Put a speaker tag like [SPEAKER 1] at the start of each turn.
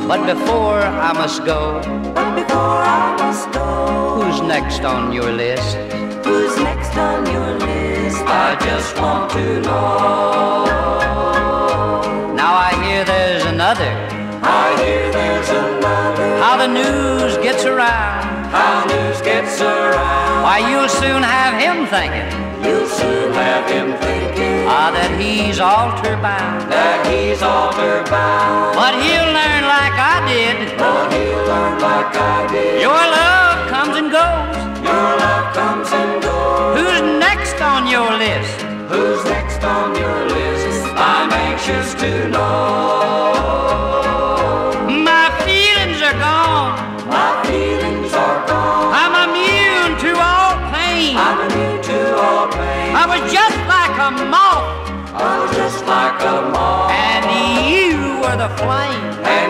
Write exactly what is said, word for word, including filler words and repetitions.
[SPEAKER 1] But before I must go,
[SPEAKER 2] But before I must go,
[SPEAKER 1] who's next on your list?
[SPEAKER 2] who's next on your list? I just want to know.
[SPEAKER 1] Now I hear there's another.
[SPEAKER 2] I hear there's another.
[SPEAKER 1] How the news gets around.
[SPEAKER 2] How news gets around.
[SPEAKER 1] Why, you'll soon have him thinking
[SPEAKER 2] You'll soon have him thinking
[SPEAKER 1] ah, that he's altar bound.
[SPEAKER 2] that he's altar bound.
[SPEAKER 1] But he'll learn like I did.
[SPEAKER 2] But he'll learn like I did.
[SPEAKER 1] Your love comes and goes.
[SPEAKER 2] Your love comes and goes.
[SPEAKER 1] Who's next on your list?
[SPEAKER 2] Who's next on your list? I'm anxious to know.
[SPEAKER 1] My feelings are gone.
[SPEAKER 2] My feelings are gone.
[SPEAKER 1] I'm immune to all pain.
[SPEAKER 2] I'm immune to all pain.
[SPEAKER 1] I was just like a moth,
[SPEAKER 2] I was just like a moth,
[SPEAKER 1] and you were the flame.
[SPEAKER 2] and